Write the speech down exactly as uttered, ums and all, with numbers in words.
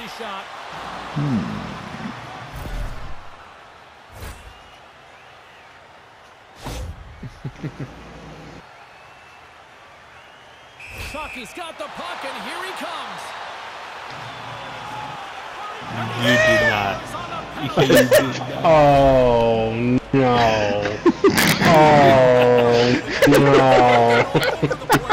penalty shot. Hmm. Chucky's got the puck, and here he comes. You did not. You did not. Oh no! Oh no!